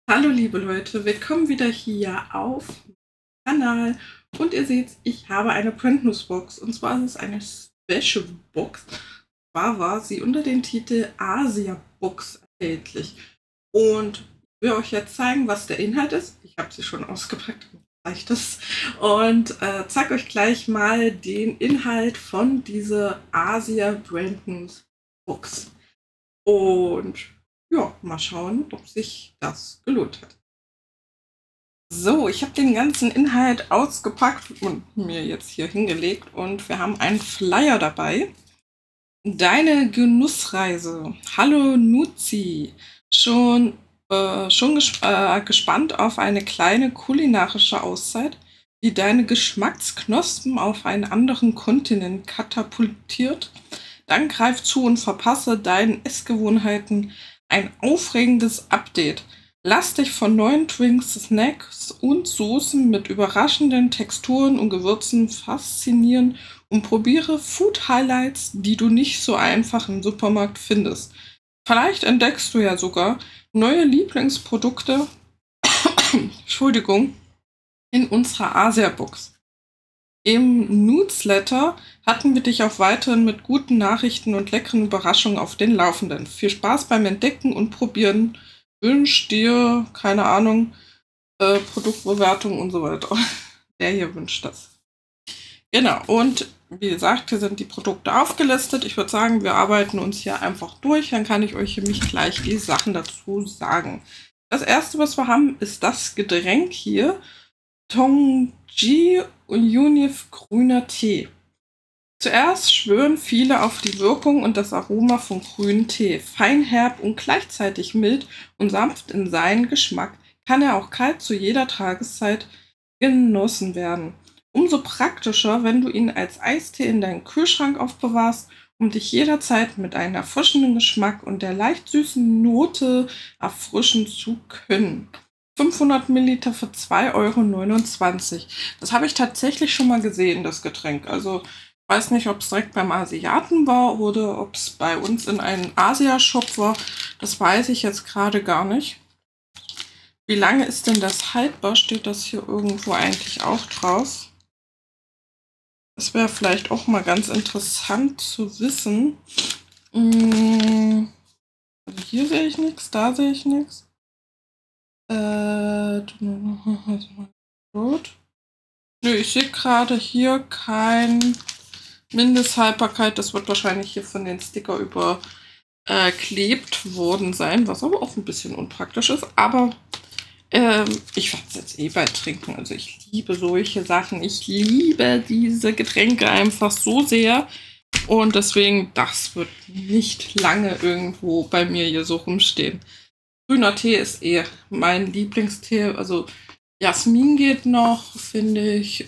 Hallo liebe Leute, willkommen wieder hier auf dem Kanal und ihr seht, ich habe eine Printnuss-Box und zwar ist es eine Special Box. Zwar war sie unter dem Titel Asia Box erhältlich und ich will euch jetzt zeigen, was der Inhalt ist. Ich habe sie schon ausgepackt, reicht das, und zeige euch gleich mal den Inhalt von dieser Asia Printnuss Box. Und ja, mal schauen, ob sich das gelohnt hat. So, ich habe den ganzen Inhalt ausgepackt und mir jetzt hier hingelegt und wir haben einen Flyer dabei. Deine Genussreise. Hallo Nuzi. Schon gespannt auf eine kleine kulinarische Auszeit, die deine Geschmacksknospen auf einen anderen Kontinent katapultiert? Dann greif zu und verpasse deinen Essgewohnheiten ein aufregendes Update. Lass dich von neuen Drinks, Snacks und Soßen mit überraschenden Texturen und Gewürzen faszinieren und probiere Food Highlights, die du nicht so einfach im Supermarkt findest. Vielleicht entdeckst du ja sogar neue Lieblingsprodukte, Entschuldigung, in unserer Asia-Box. Im Newsletter hatten wir dich auch weiterhin mit guten Nachrichten und leckeren Überraschungen auf den Laufenden. Viel Spaß beim Entdecken und Probieren. Wünsch dir, keine Ahnung, Produktbewertung und so weiter. Der hier wünscht das. Genau, und wie gesagt, hier sind die Produkte aufgelistet. Ich würde sagen, wir arbeiten uns hier einfach durch. Dann kann ich euch nämlich gleich die Sachen dazu sagen. Das erste, was wir haben, ist das Getränk hier. Tongji Unif grüner Tee. Zuerst schwören viele auf die Wirkung und das Aroma von grünem Tee. Fein herb und gleichzeitig mild und sanft in seinen Geschmack, kann er auch kalt zu jeder Tageszeit genossen werden. Umso praktischer, wenn du ihn als Eistee in deinen Kühlschrank aufbewahrst, um dich jederzeit mit einem erfrischenden Geschmack und der leicht süßen Note erfrischen zu können. 500 Milliliter für 2,29 €. Das habe ich tatsächlich schon mal gesehen, das Getränk. Also ich weiß nicht, ob es direkt beim Asiaten war oder ob es bei uns in einem Asia-Shop war. Das weiß ich jetzt gerade gar nicht. Wie lange ist denn das haltbar? Steht das hier irgendwo eigentlich auch drauf? Das wäre vielleicht auch mal ganz interessant zu wissen. Also hier sehe ich nichts, da sehe ich nichts. Gut. Nö, ich sehe gerade hier kein Mindesthaltbarkeit. Das wird wahrscheinlich hier von den Sticker überklebt worden sein, was aber auch ein bisschen unpraktisch ist. Aber ich werde es jetzt eh bald trinken. Also ich liebe solche Sachen. Ich liebe diese Getränke einfach so sehr. Und deswegen, das wird nicht lange irgendwo bei mir hier so rumstehen. Grüner Tee ist eh mein Lieblingstee. Also Jasmin geht noch, finde ich.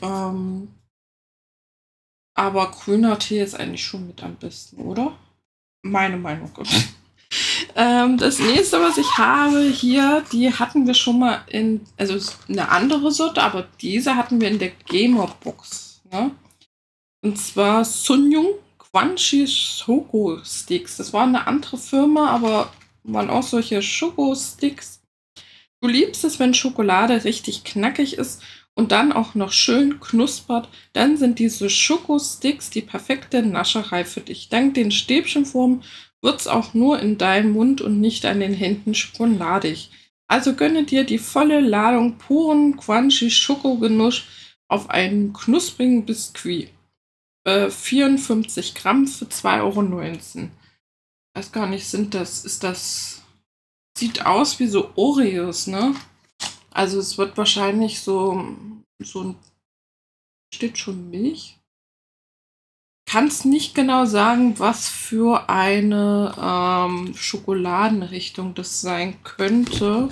Aber grüner Tee ist eigentlich schon mit am besten, oder? Meine Meinung. Das nächste, was ich habe hier, die hatten wir schon mal in, also ist eine andere Sorte, aber diese hatten wir in der Gamer-Box. Ne? Und zwar Sunyoung Quanchi Schoko Sticks. Das war eine andere Firma, aber waren auch solche Schoko-Sticks. Du liebst es, wenn Schokolade richtig knackig ist und dann auch noch schön knuspert. Dann sind diese Schokosticks die perfekte Nascherei für dich. Dank den Stäbchenformen wird es auch nur in deinem Mund und nicht an den Händen schokoladig. Also gönne dir die volle Ladung puren Crunchy Schokogenuss auf einen knusprigen Biskuit. 54 Gramm für 2,19 €. Weiß gar nicht, ist das, sieht aus wie so Oreos, ne? Also es wird wahrscheinlich so ein, steht schon Milch? Kann es nicht genau sagen, was für eine Schokoladenrichtung das sein könnte.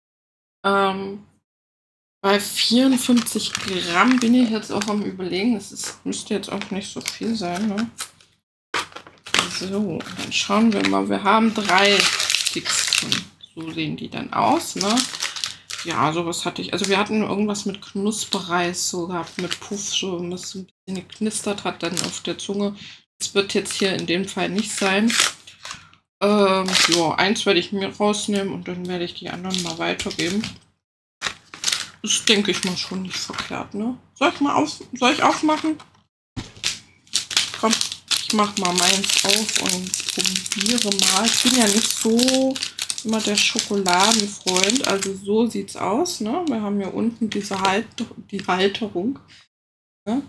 Bei 54 Gramm bin ich jetzt auch am Überlegen. Müsste jetzt auch nicht so viel sein. Ne? So, dann schauen wir mal. Wir haben 3 Sticks. So sehen die dann aus. Ne? Ja, sowas hatte ich. Also wir hatten irgendwas mit Knusperreis so gehabt, mit Puff, so was ein bisschen geknistert hat dann auf der Zunge. Das wird jetzt hier in dem Fall nicht sein. Ja, eins werde ich mir rausnehmen und dann werde ich die anderen mal weitergeben. Das denke ich mal schon nicht verkehrt, ne? Soll ich aufmachen? Komm, ich mach mal meins auf und probiere mal. Ich bin ja nicht so immer der Schokoladenfreund, also so sieht's aus, ne? Wir haben hier unten diese die Halterung. Ne?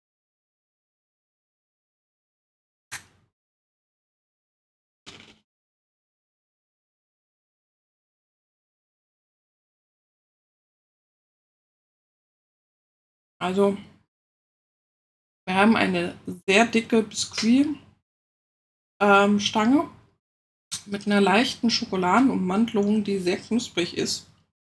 Also, wir haben eine sehr dicke Biskuitstange mit einer leichten Schokoladenummantelung, die sehr knusprig ist.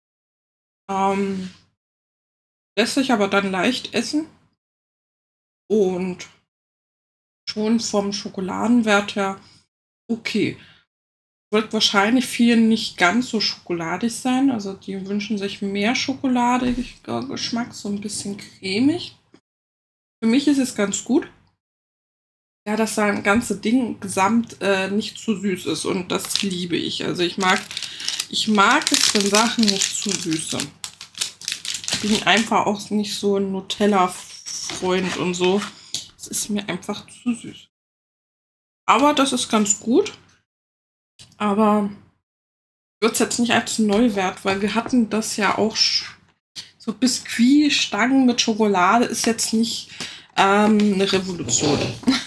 Lässt sich aber dann leicht essen und schon vom Schokoladenwert her okay. Wird wahrscheinlich vielen nicht ganz so schokoladig sein. Also die wünschen sich mehr schokoladiger Geschmack, so ein bisschen cremig. Für mich ist es ganz gut. Ja, dass das ganze Ding gesamt nicht zu süß ist und das liebe ich. Also ich mag es, wenn Sachen nicht zu süß sind. Ich bin einfach auch nicht so ein Nutella-Freund und so. Es ist mir einfach zu süß. Aber das ist ganz gut. Aber wird es jetzt nicht als neu wert, weil wir hatten das ja auch so Biskuitstangen mit Schokolade ist jetzt nicht eine Revolution.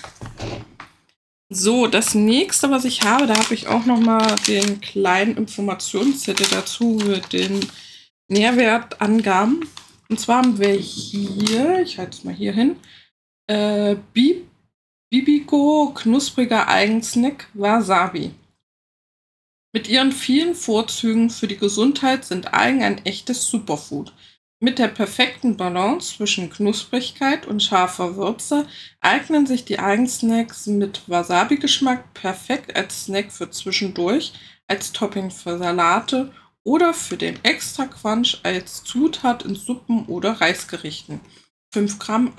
So, das nächste, was ich habe, da habe ich auch noch mal den kleinen Informationszettel dazu mit den Nährwertangaben. Und zwar haben wir hier, ich halte es mal hier hin, Bibigo, knuspriger Eigensnack, Wasabi. Mit ihren vielen Vorzügen für die Gesundheit sind Algen ein echtes Superfood. Mit der perfekten Balance zwischen Knusprigkeit und scharfer Würze eignen sich die Eigensnacks mit Wasabi-Geschmack perfekt als Snack für zwischendurch, als Topping für Salate oder für den Extra-Crunch als Zutat in Suppen oder Reisgerichten. 5 Gramm,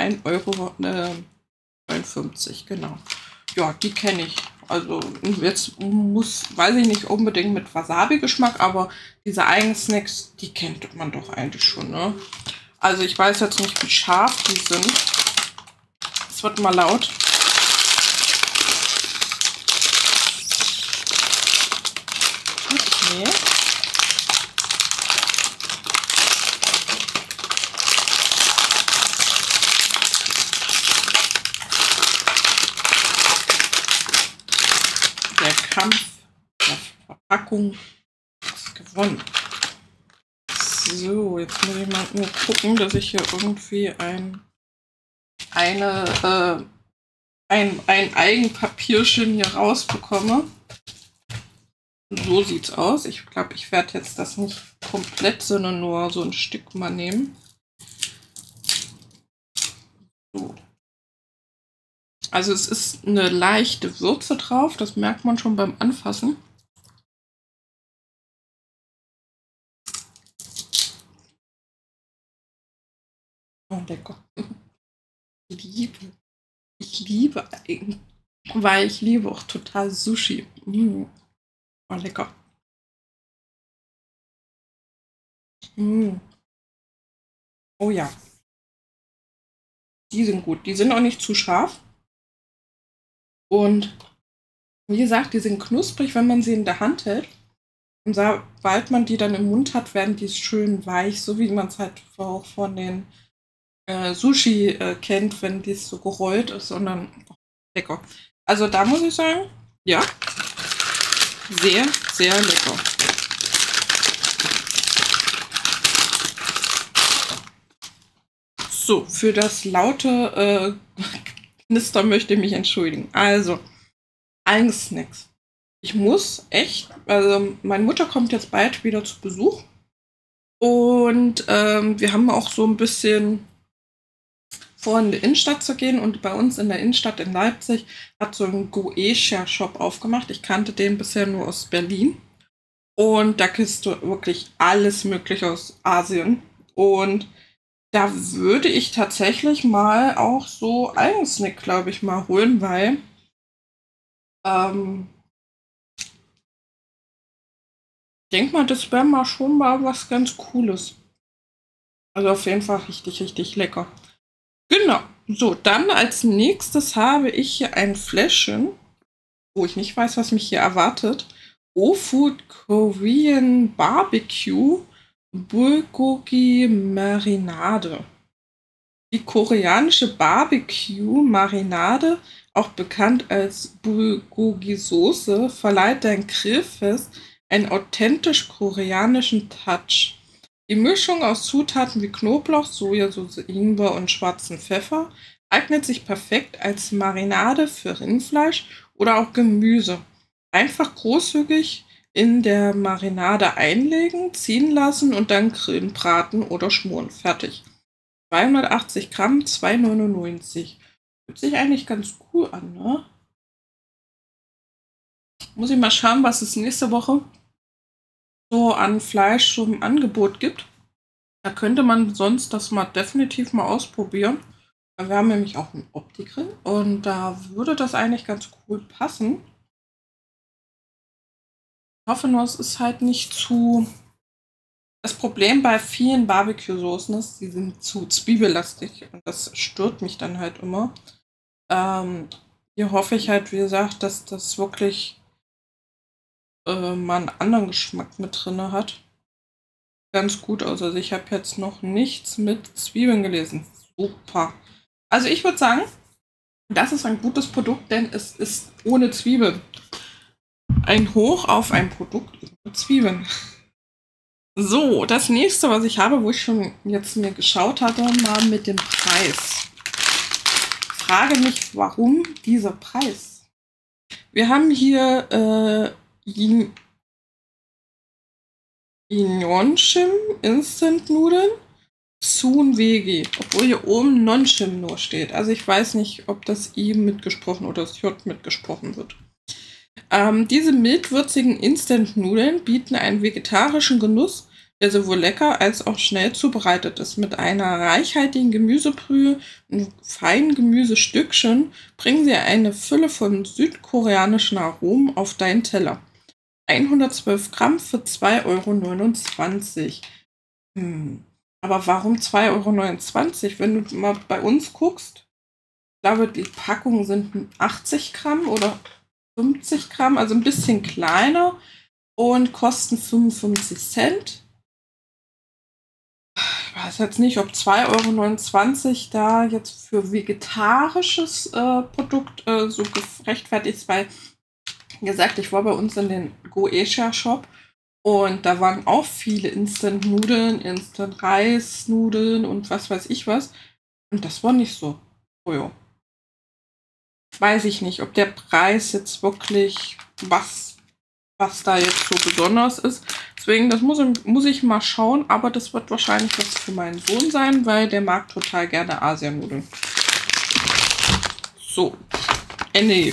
1,59 €, genau. Ja, die kenne ich. Also jetzt weiß ich nicht unbedingt mit Wasabi-Geschmack, aber diese Eigensnacks, die kennt man doch eigentlich schon, ne? Also ich weiß jetzt nicht, wie scharf die sind. Es wird mal laut. Okay. Der Kampf der Verpackung ist gewonnen. So, jetzt muss ich mal nur gucken, dass ich hier irgendwie ein Eigenpapierchen hier rausbekomme. So sieht's aus. Ich glaube, ich werde jetzt das nicht komplett, sondern nur so ein Stück mal nehmen. So. Also es ist eine leichte Würze drauf, das merkt man schon beim Anfassen. Oh, lecker. Ich liebe Algen, weil ich liebe auch total Sushi. Oh, lecker. Oh ja, die sind gut. Die sind auch nicht zu scharf. Und wie gesagt, die sind knusprig, wenn man sie in der Hand hält. Und sobald man die dann im Mund hat, werden die schön weich, so wie man es halt auch von den Sushi kennt, wenn dies so gerollt ist, sondern lecker. Also da muss ich sagen, ja, sehr, sehr lecker. So, für das laute Knistern möchte ich mich entschuldigen. Also, Eigensnacks. Ich muss echt, also meine Mutter kommt jetzt bald wieder zu Besuch und wir haben auch so ein bisschen vor, in die Innenstadt zu gehen und bei uns in der Innenstadt in Leipzig hat so ein Goetia-Shop aufgemacht. Ich kannte den bisher nur aus Berlin und da kriegst du wirklich alles Mögliche aus Asien und da würde ich tatsächlich mal auch so Eigensnack, glaube ich, mal holen, weil denke mal, das wäre mal schon mal was ganz Cooles. Also auf jeden Fall richtig, richtig lecker. Genau. So, dann als nächstes habe ich hier ein Fläschchen, wo ich nicht weiß, was mich hier erwartet. O-Food Korean Barbecue Bulgogi Marinade. Die koreanische Barbecue-Marinade, auch bekannt als Bulgogi-Soße, verleiht dein Grillfest einen authentisch koreanischen Touch. Die Mischung aus Zutaten wie Knoblauch, Sojasauce, Ingwer und schwarzen Pfeffer eignet sich perfekt als Marinade für Rindfleisch oder auch Gemüse. Einfach großzügig in der Marinade einlegen, ziehen lassen und dann grillen, braten oder schmoren. Fertig. 280 Gramm, 2,99. Hört sich eigentlich ganz cool an, ne? Muss ich mal schauen, was es nächste Woche so an Fleisch so im Angebot gibt. Da könnte man sonst das mal definitiv mal ausprobieren. Wir haben nämlich auch einen Opti-Grill und da würde das eigentlich ganz cool passen. Ich hoffe nur, es ist halt nicht zu... Das Problem bei vielen Barbecue-Soßen ist, die sind zu zwiebellastig und das stört mich dann halt immer. Hier hoffe ich halt, wie gesagt, dass das wirklich mal einen anderen Geschmack mit drin hat. Ganz gut aus. Also ich habe jetzt noch nichts mit Zwiebeln gelesen. Super. Also ich würde sagen, das ist ein gutes Produkt, denn es ist ohne Zwiebeln. Ein Hoch auf ein Produkt ohne Zwiebeln. So, das nächste, was ich habe, wo ich schon jetzt mir geschaut hatte, mal mit dem Preis. Ich frage mich, warum dieser Preis? Wir haben hier Yeonshim Instant Nudeln, Soon Vegi, obwohl hier oben Nonshim nur steht. Also ich weiß nicht, ob das I mitgesprochen oder das J mitgesprochen wird. Diese mildwürzigen Instant-Nudeln bieten einen vegetarischen Genuss, der sowohl lecker als auch schnell zubereitet ist. Mit einer reichhaltigen Gemüsebrühe und feinen Gemüsestückchen bringen sie eine Fülle von südkoreanischen Aromen auf deinen Teller. 112 Gramm für 2,29 €. Aber warum 2,29 €? Wenn du mal bei uns guckst, ich glaube, die Packungen sind 80 Gramm oder 50 Gramm, also ein bisschen kleiner und kosten 55 Cent. Ich weiß jetzt nicht, ob 2,29 € da jetzt für vegetarisches Produkt so gerechtfertigt ist, weil, wie gesagt, ich war bei uns in den Goesha-Shop und da waren auch viele Instant-Nudeln, Instant-Reis-Nudeln und was weiß ich was. Und das war nicht so. Oh ja. Weiß ich nicht, ob der Preis jetzt wirklich was da jetzt so besonders ist. Deswegen, das muss ich mal schauen, aber das wird wahrscheinlich was für meinen Sohn sein, weil der mag total gerne Asianudeln. So, Ende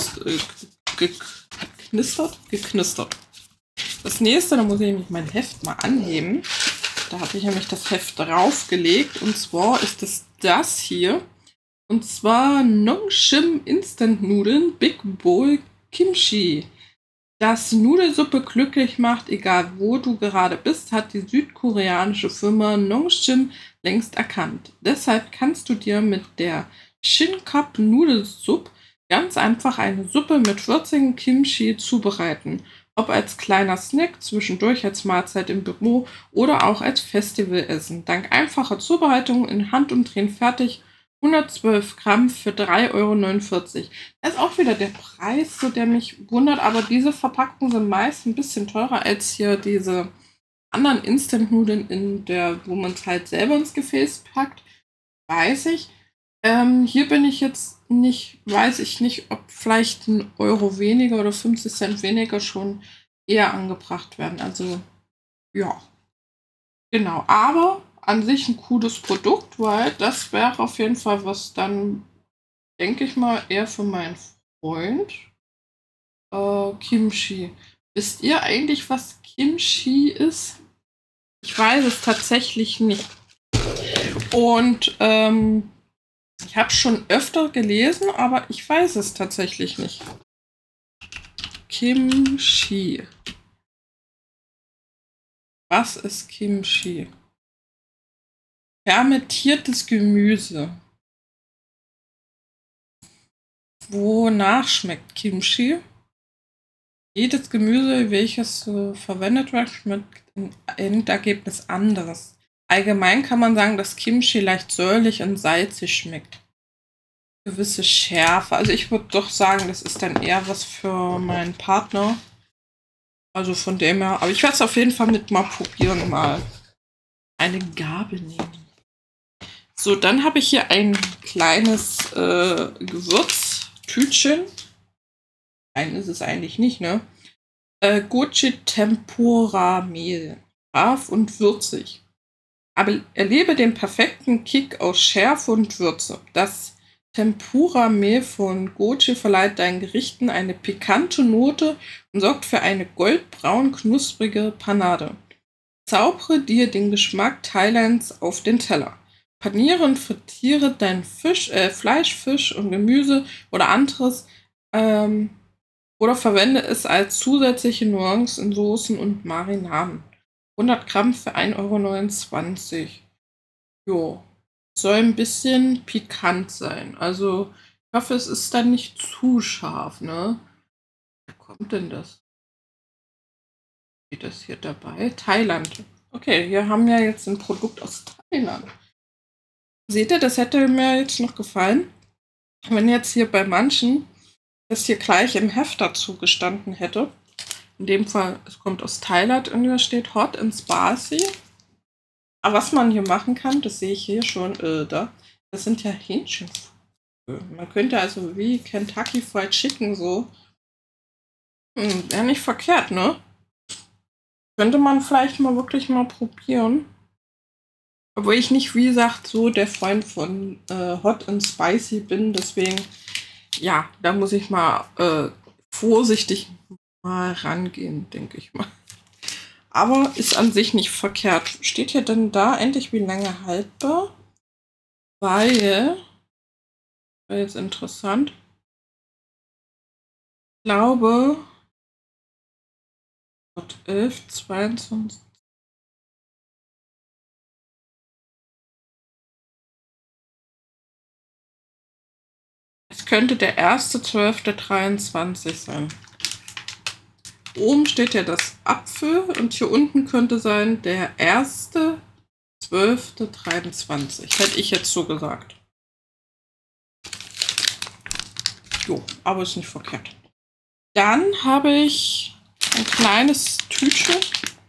geknistert. Das nächste, da muss ich nämlich mein Heft mal anheben. Da habe ich nämlich das Heft draufgelegt und zwar ist es das hier. Und zwar Nongshim Instant Nudeln Big Bowl Kimchi. Dass Nudelsuppe glücklich macht, egal wo du gerade bist, hat die südkoreanische Firma Nongshim längst erkannt. Deshalb kannst du dir mit der Shin-Cup Nudelsuppe ganz einfach eine Suppe mit würzigem Kimchi zubereiten. Ob als kleiner Snack, zwischendurch als Mahlzeit im Büro oder auch als Festivalessen. Dank einfacher Zubereitung in Handumdrehen fertig. 112 Gramm für 3,49 €. Das ist auch wieder der Preis, so der mich wundert, aber diese Verpackungen sind meist ein bisschen teurer als hier diese anderen Instant-Nudeln, wo man es halt selber ins Gefäß packt. Weiß ich. Hier bin ich jetzt nicht, weiß ich nicht, ob vielleicht 1 € weniger oder 50 Cent weniger schon eher angebracht werden. Also, ja. Genau, aber an sich ein cooles Produkt, weil das wäre auf jeden Fall was dann, denke ich mal, eher für meinen Freund. Kimchi. Wisst ihr eigentlich, was Kimchi ist? Ich weiß es tatsächlich nicht. Und ich habe es schon öfter gelesen, aber ich weiß es tatsächlich nicht. Kimchi. Was ist Kimchi? Fermentiertes Gemüse. Wonach schmeckt Kimchi? Jedes Gemüse, welches verwendet wird, schmeckt im Endergebnis anderes. Allgemein kann man sagen, dass Kimchi leicht säuerlich und salzig schmeckt. Gewisse Schärfe. Also ich würde doch sagen, das ist dann eher was für meinen Partner. Also von dem her. Aber ich werde es auf jeden Fall mit mal probieren, mal eine Gabel nehmen. So, dann habe ich hier ein kleines Gewürztütchen. Klein ist es eigentlich nicht, ne? Goji Tempura Mehl. Scharf und würzig. Aber erlebe den perfekten Kick aus Schärfe und Würze. Das Tempura-Mehl von Goji verleiht deinen Gerichten eine pikante Note und sorgt für eine goldbraun knusprige Panade. Zaubere dir den Geschmack Thailands auf den Teller. Paniere und frittiere dein Fleisch, Fisch und Gemüse oder anderes oder verwende es als zusätzliche Nuance in Soßen und Marinaden. 100 Gramm für 1,29 €. Jo. Soll ein bisschen pikant sein. Also, ich hoffe, es ist dann nicht zu scharf, ne? Wo kommt denn das? Steht das hier dabei? Thailand. Okay, wir haben ja jetzt ein Produkt aus Thailand. Seht ihr, das hätte mir jetzt noch gefallen, wenn jetzt hier bei manchen das hier gleich im Heft dazu gestanden hätte. In dem Fall, es kommt aus Thailand und da steht Hot and Spicy. Aber was man hier machen kann, das sehe ich hier schon, das sind ja Hähnchen. Man könnte also wie Kentucky Fried Chicken so, wäre nicht verkehrt, ne? Könnte man vielleicht mal wirklich mal probieren. Obwohl ich nicht, wie gesagt, so der Freund von Hot and Spicy bin, deswegen, ja, da muss ich mal vorsichtig mal rangehen, denke ich mal. Aber ist an sich nicht verkehrt. Steht hier denn da endlich wie lange haltbar? Weil, wäre jetzt interessant, ich glaube, 11, 22. Es könnte der 1.12.23 sein. Oben steht ja das Apfel und hier unten könnte sein der 1.12.23. Hätte ich jetzt so gesagt. Jo, aber ist nicht verkehrt. Dann habe ich ein kleines Tütchen.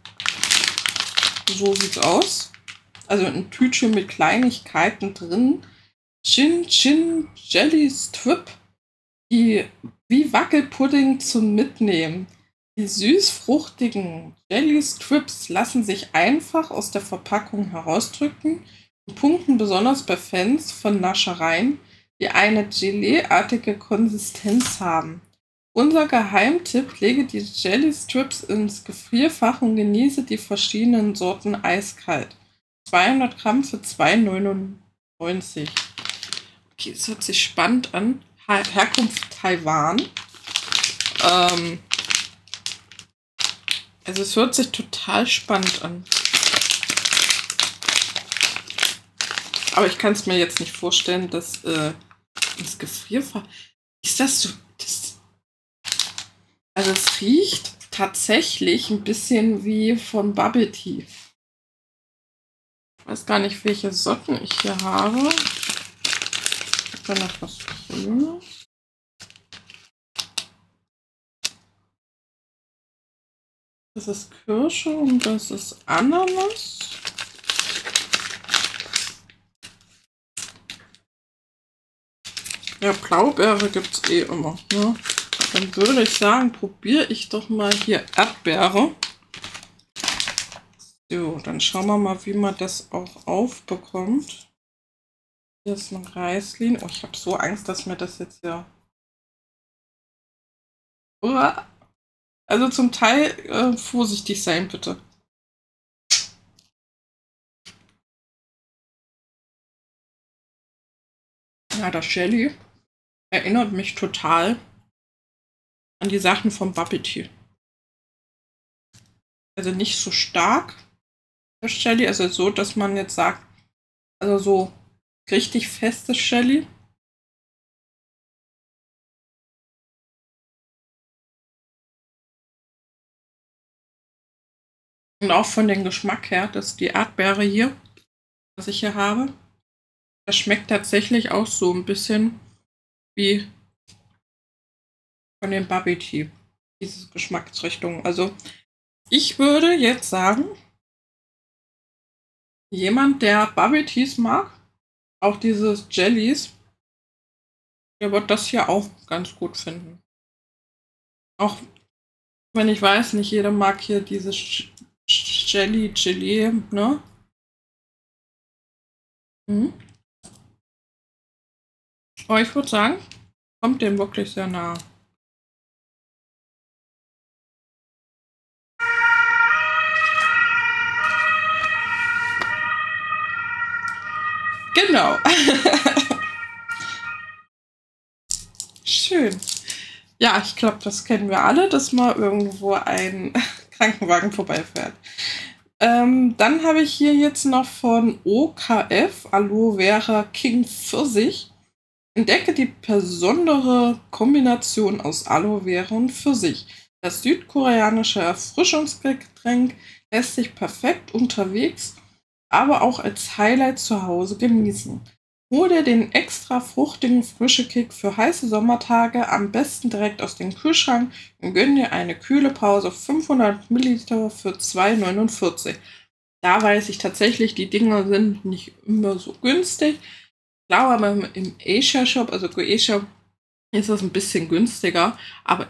So sieht's aus. Also ein Tütchen mit Kleinigkeiten drin. Chin Chin Jelly Strip. Die wie Wackelpudding zum Mitnehmen. Die süß-fruchtigen Jelly Strips lassen sich einfach aus der Verpackung herausdrücken und punkten besonders bei Fans von Naschereien, die eine Gelee-artige Konsistenz haben. Unser Geheimtipp: Lege die Jelly Strips ins Gefrierfach und genieße die verschiedenen Sorten eiskalt. 200 Gramm für 2,99 €. Okay, das hört sich spannend an. Herkunft Taiwan. Also es hört sich total spannend an. Aber ich kann es mir jetzt nicht vorstellen, dass ins Gefrierfach... Ist das so... Also es riecht tatsächlich ein bisschen wie von Bubble Tea. Ich weiß gar nicht, welche Sorten ich hier habe. Ich habe noch was Grünes. Das ist Kirsche und das ist Ananas. Ja, Blaubeere gibt es eh immer. Ne? Dann würde ich sagen, probiere ich doch mal hier Erdbeere. So, dann schauen wir mal, wie man das auch aufbekommt. Hier ist ein Reislin. Oh, ich habe so Angst, dass mir das jetzt ja... Also zum Teil vorsichtig sein, bitte. Ja, das Jelly erinnert mich total an die Sachen vom Bubble Tea. Also nicht so stark, das Jelly, also so, dass man jetzt sagt, also so richtig festes Jelly. Und auch von dem Geschmack her, dass die Erdbeere hier, was ich hier habe, das schmeckt tatsächlich auch so ein bisschen wie von dem Bubble Tea. Diese Geschmacksrichtung. Also ich würde jetzt sagen, jemand, der Bubble Teas mag, auch diese Jellies, der wird das hier auch ganz gut finden. Auch wenn ich weiß, nicht jeder mag hier dieses Gelee, ne? Mhm. Aber ich würde sagen, kommt dem wirklich sehr nah. Genau. Schön. Ja, ich glaube, das kennen wir alle, dass mal irgendwo ein Krankenwagen vorbeifährt. Dann habe ich hier jetzt noch von OKF Aloe Vera King Pfirsich. Entdecke die besondere Kombination aus Aloe Vera und Pfirsich. Das südkoreanische Erfrischungsgetränk lässt sich perfekt unterwegs, aber auch als Highlight zu Hause genießen. Hol dir den extra fruchtigen Frische-Kick für heiße Sommertage am besten direkt aus dem Kühlschrank und gönn dir eine kühle Pause 500 Milliliter für 2,49. Da weiß ich tatsächlich, die Dinger sind nicht immer so günstig. Ich glaube aber im Asia Shop, also Goetia, ist das ein bisschen günstiger. Aber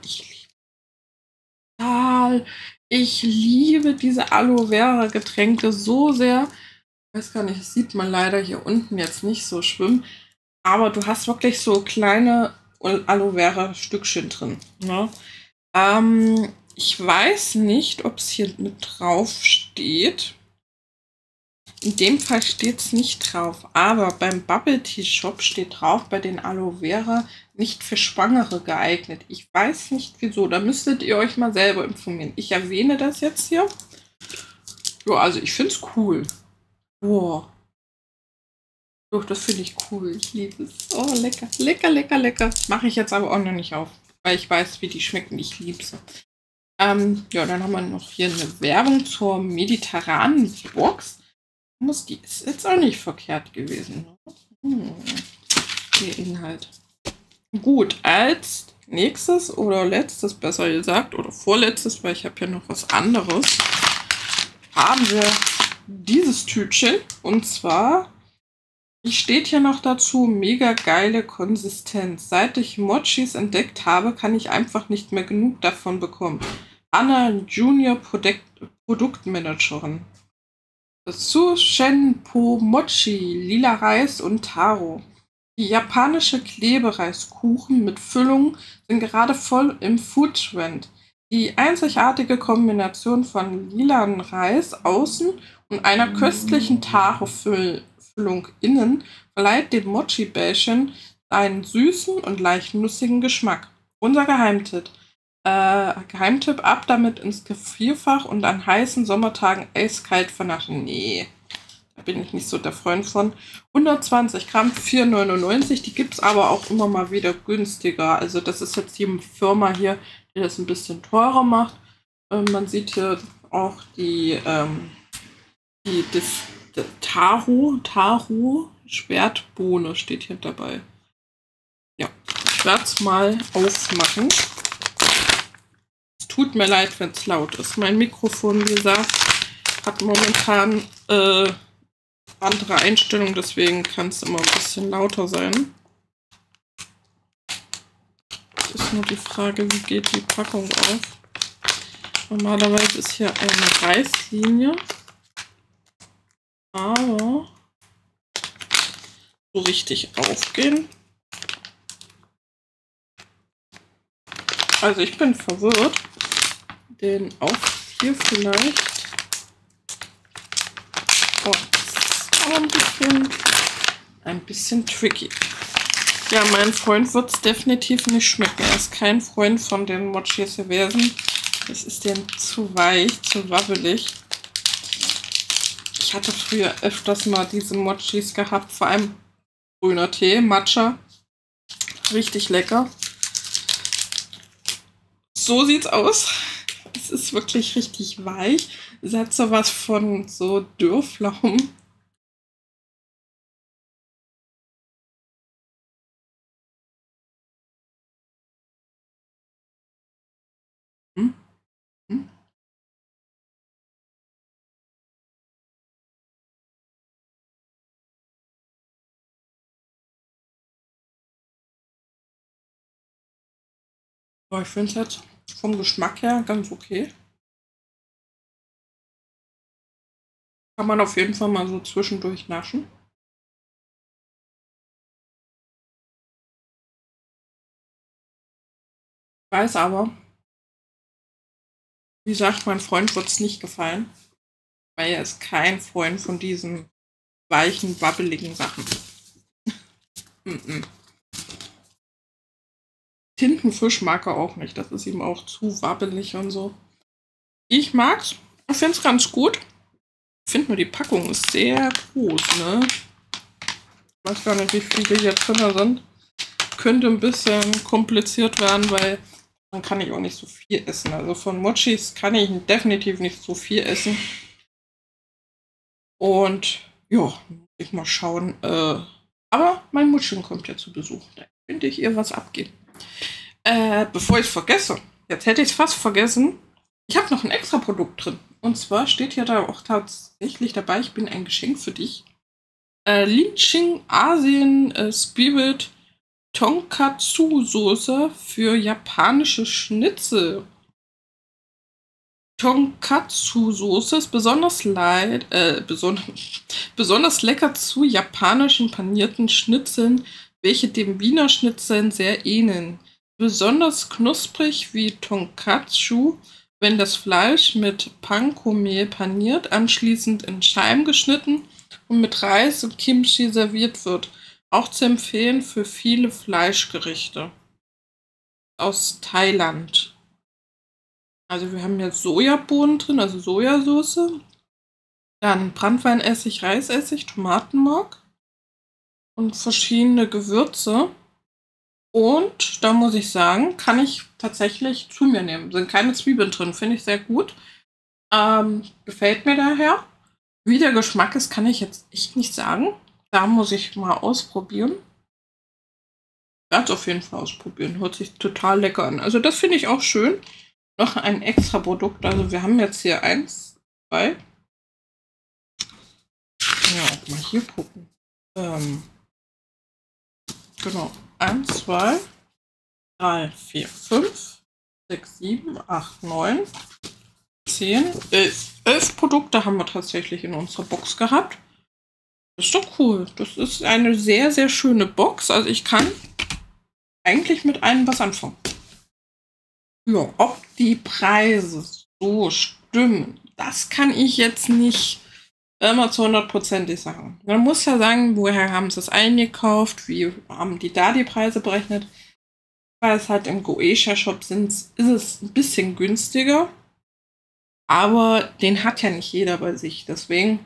ich liebe diese Aloe Vera Getränke so sehr. Ich weiß gar nicht, das sieht man leider hier unten jetzt nicht so schwimmen. Aber du hast wirklich so kleine Aloe Vera Stückchen drin. Ne? Ich weiß nicht, ob es hier mit drauf steht. In dem Fall steht es nicht drauf, aber beim Bubble Tea Shop steht drauf, bei den Aloe Vera nicht für Schwangere geeignet. Ich weiß nicht wieso, da müsstet ihr euch mal selber informieren. Ich erwähne das jetzt hier. Ja, also ich finde es cool. Boah. Doch, das finde ich cool. Ich liebe es. Oh, lecker, lecker, lecker, lecker. Mache ich jetzt aber auch noch nicht auf, weil ich weiß, wie die schmecken. Ich liebe sie. Ja, dann haben wir noch hier eine Werbung zur mediterranen Box. Die ist jetzt auch nicht verkehrt gewesen. Der Inhalt. Gut, als nächstes oder letztes, besser gesagt, oder vorletztes, weil ich habe ja noch was anderes, haben wir dieses Tütchen. Und zwar, steht hier noch dazu, mega geile Konsistenz. Seit ich Mochis entdeckt habe, kann ich einfach nicht mehr genug davon bekommen. Anna Junior Produktmanagerin. Dazu Shenpo Mochi, lila Reis und Taro. Die japanische Klebereiskuchen mit Füllung sind gerade voll im Food-Trend. Die einzigartige Kombination von lilanen Reis außen und einer köstlichen Taro-Füllung innen verleiht dem Mochi-Bällchen einen süßen und leicht nussigen Geschmack. Unser Geheimtipp. Ab damit ins Gefrierfach und an heißen Sommertagen eiskalt vernaschen. Nee, da bin ich nicht so der Freund von. 120 Gramm, 4,99. Die gibt es aber auch immer mal wieder günstiger. Also das ist jetzt die Firma hier, die das ein bisschen teurer macht. Man sieht hier auch die Taro Schwertbohne steht hier dabei. Ja, ich werde es mal aufmachen. Tut mir leid, wenn es laut ist. Mein Mikrofon, wie gesagt, hat momentan andere Einstellungen, deswegen kann es immer ein bisschen lauter sein. Es ist nur die Frage, wie geht die Packung auf. Normalerweise ist hier eine Reißlinie, aber so richtig aufgehen. Also ich bin verwirrt. Den auf hier vielleicht. Oh, das ist aber ein bisschen tricky. Ja, mein Freund wird es definitiv nicht schmecken. Er ist kein Freund von den Mochis gewesen. Das ist dem zu weich, zu wabbelig. Ich hatte früher öfters mal diese Mochis gehabt, vor allem grüner Tee, Matcha. Richtig lecker. So sieht's aus. Es ist wirklich richtig weich. Es hat so was von so Dürrpflaumen. Hm? Hm? Aber ich finde es jetzt vom Geschmack her ganz okay. Kann man auf jeden Fall mal so zwischendurch naschen. Weiß aber, wie gesagt, mein Freund wird es nicht gefallen, weil er ist kein Freund von diesen weichen, wabbeligen Sachen. Mm-mm. Tintenfisch mag er auch nicht. Das ist ihm auch zu wabbelig und so. Ich mag's. Ich finde es ganz gut. Ich finde nur, die Packung ist sehr groß, ne? Ich weiß gar nicht, wie viele hier drin sind. Könnte ein bisschen kompliziert werden, weil dann kann ich auch nicht so viel essen. Also von Mochis kann ich definitiv nicht so viel essen. Und ja, muss ich mal schauen. Aber mein Muttchen kommt ja zu Besuch. Da könnte ich ihr was abgeben. Bevor ich es vergesse, jetzt hätte ich es fast vergessen. Ich habe noch ein extra Produkt drin. Und zwar steht hier da auch tatsächlich dabei, ich bin ein Geschenk für dich. Linching Asien Spirit Tonkatsu-Soße für japanische Schnitzel. Tonkatsu-Soße ist besonders lecker zu japanischen panierten Schnitzeln, welche dem Wiener Schnitzeln sehr ähneln. Besonders knusprig wie Tonkatsu, wenn das Fleisch mit Panko-Mehl paniert, anschließend in Scheiben geschnitten und mit Reis und Kimchi serviert wird. Auch zu empfehlen für viele Fleischgerichte aus Thailand. Also wir haben jetzt Sojabohnen drin, also Sojasauce. Dann Branntweinessig, Reisessig, Tomatenmark und verschiedene Gewürze. Und da muss ich sagen, kann ich tatsächlich zu mir nehmen. Sind keine Zwiebeln drin, finde ich sehr gut. Gefällt mir daher. Wie der Geschmack ist, kann ich jetzt echt nicht sagen. Da muss ich mal ausprobieren. Ich werde es auf jeden Fall ausprobieren. Hört sich total lecker an. Also das finde ich auch schön. Noch ein extra Produkt. Also wir haben jetzt hier 1, 2. Ja, auch mal hier gucken. Genau. 1, 2, 3, 4, 5, 6, 7, 8, 9, 10, 11. 11 Produkte haben wir tatsächlich in unserer Box gehabt. Das ist doch cool. Das ist eine sehr, sehr schöne Box. Also ich kann eigentlich mit einem was anfangen. Ja, ob die Preise so stimmen, das kann ich jetzt nicht immer zu 100%ig sagen. Man muss ja sagen, woher haben sie es eingekauft, wie haben die da die Preise berechnet. Weil es halt im Goetia-Shop ist es ein bisschen günstiger. Aber den hat ja nicht jeder bei sich. Deswegen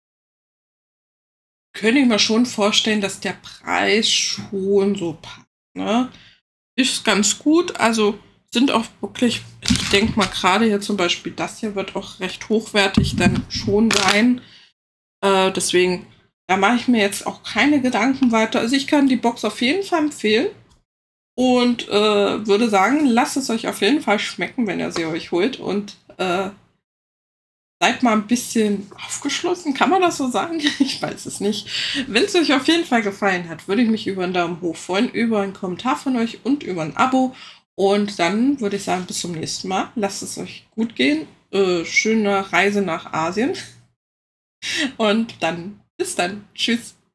könnte ich mir schon vorstellen, dass der Preis schon so passt. Ne? Ist ganz gut. Also sind auch wirklich, ich denke mal gerade hier zum Beispiel, das hier wird auch recht hochwertig dann schon sein. Deswegen, da mache ich mir jetzt auch keine Gedanken weiter. Also ich kann die Box auf jeden Fall empfehlen. Und würde sagen, lasst es euch auf jeden Fall schmecken, wenn ihr sie euch holt. Und seid mal ein bisschen aufgeschlossen. Kann man das so sagen? Ich weiß es nicht. Wenn es euch auf jeden Fall gefallen hat, würde ich mich über einen Daumen hoch freuen, über einen Kommentar von euch und über ein Abo. Und dann würde ich sagen, bis zum nächsten Mal. Lasst es euch gut gehen. Schöne Reise nach Asien. Und dann bis dann. Tschüss.